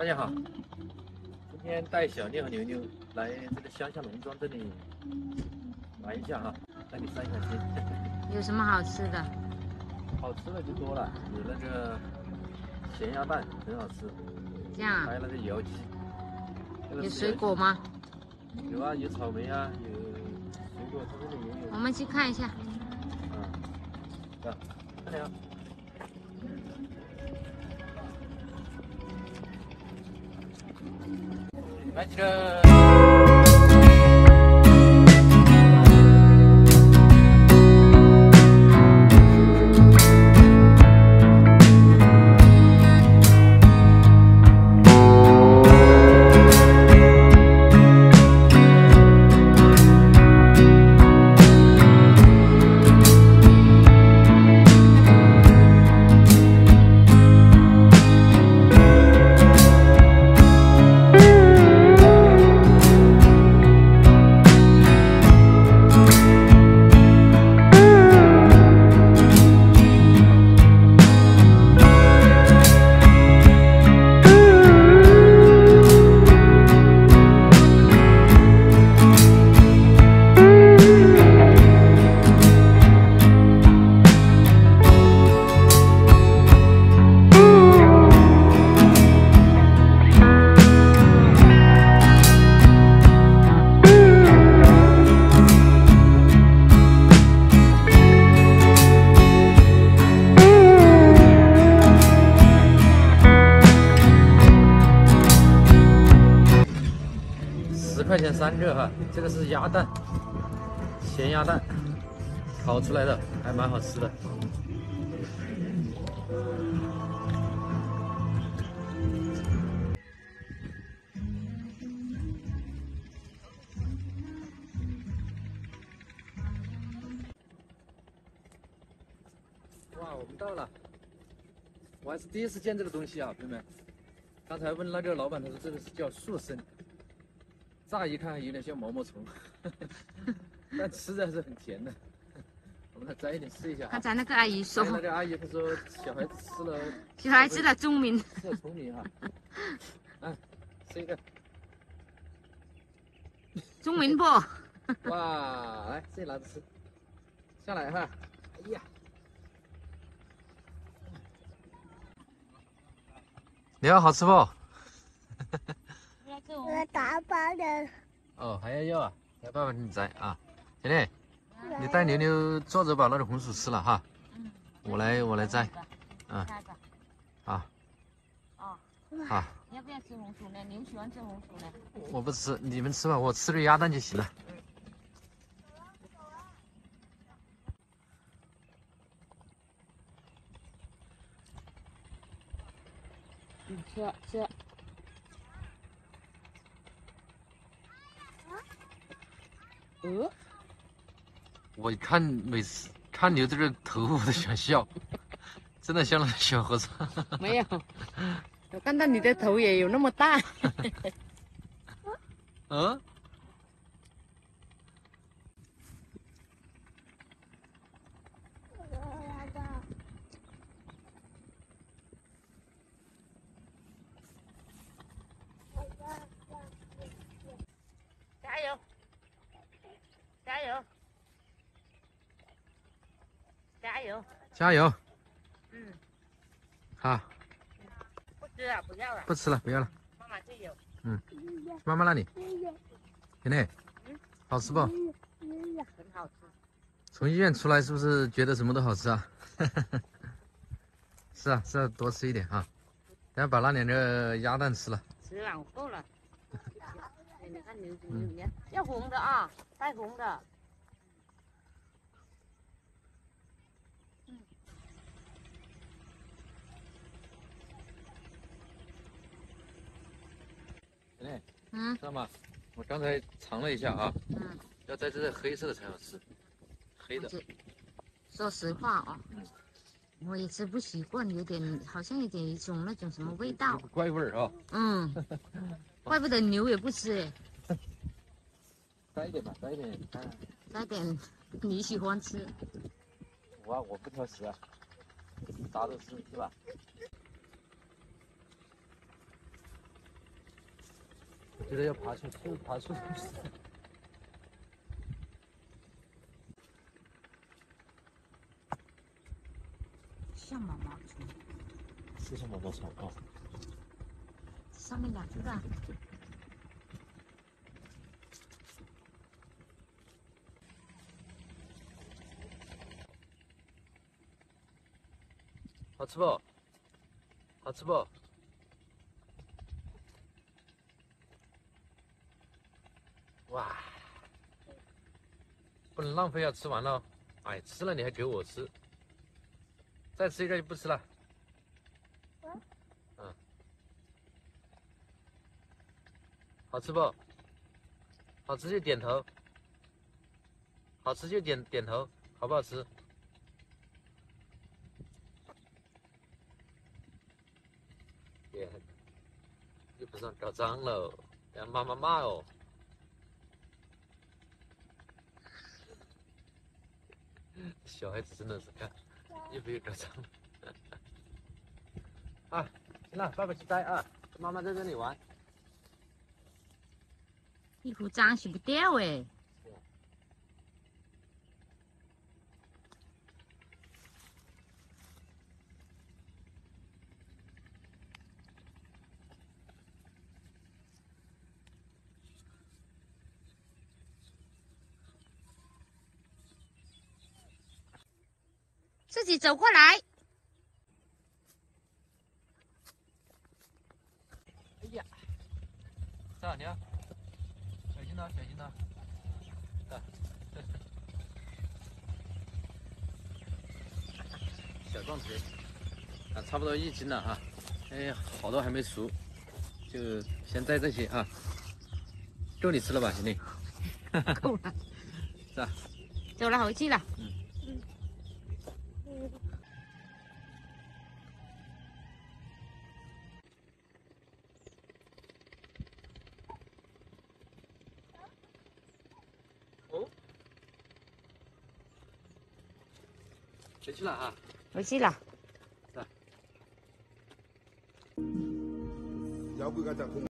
大家好，今天带小妞和牛牛来这个乡下农庄这里玩一下哈，带你散一下心。 有什么好吃的？ 好吃的就多了，有那个咸鸭蛋很好吃， 这样啊？ 还有那个窑鸡。 有水果吗？ 有啊，有草莓啊，有水果，它这里也有。 我们去看一下。 啊，看见啊。来几个。10块钱3个哈，这个是鸭蛋，咸鸭蛋，烤出来的，还蛮好吃的。哇，我们到了，我还是第一次见这个东西啊，朋友们。刚才问那个老板，他说这个是叫树参。乍一看有点像毛毛虫，但吃着还是很甜的。我们来摘一点试一下。 刚才那个阿姨说， 那个阿姨她说小孩子吃了， 小孩子的聪明， 吃了聪明哈。吃一个。 聪明不？ 哇，来这里拿着吃，下来哈。哎呀，你好，好吃不？ 我打包的。 哦，还要啊？来，爸爸给你摘啊。姐姐，你带牛牛坐着把那个红薯吃了哈。我来摘。好。好。 你要不要吃红薯呢？牛喜欢吃红薯呢。 我不吃，你们吃吧，我吃个鸭蛋就行了。 吃。 我看每次看牛这个头，我都想笑，真的像那个小和尚。 没有，我看到你的头也有那么大。 嗯。 加油！加油！加油！ 加油！好。 不吃了，不要了。 不吃了，不要了。 妈妈就有。 妈妈那里。甜甜，好吃不？ 很好吃。 从医院出来是不是觉得什么都好吃啊？是啊，是要多吃一点哈。等下把那2个鸭蛋吃了。 吃了，我够了。你看牛，要红的啊，带红的。 甜甜，知道吗？我刚才尝了一下啊。要在这黑色的才好吃，黑的。 说实话哦，我也吃不习惯，好像有点一种那种什么味道， 怪味儿啊。 怪不得牛也不吃哎。 摘一点吧，摘一点。 摘点你喜欢吃。 我不挑食啊，啥都吃是吧？ 觉得要爬树，爬树。 像毛毛虫， 是像毛毛虫啊。 上面两只的。 好吃不？好吃不？哇！不能浪费啊，吃完了。哎，吃了你还给我吃，再吃一个就不吃了。嗯。好吃不？好吃就点头。好吃就点头，好不好吃？耶，又不让搞脏了，让妈妈骂哦。小孩子真的是看，又被搞脏了。啊，行了，爸爸去待啊，妈妈在这里玩。 衣服脏洗不掉哎。自己走过来。 哎呀，这你看，小心呐，小心呐。小壮腿，啊，差不多1斤了哈。哎，好多还没熟，就先摘这些啊。够你吃了吧，兄弟？ 够了， 是吧？ 走了，回去了。 哦，回去了啊。 回去了。 是吧？ 要不该在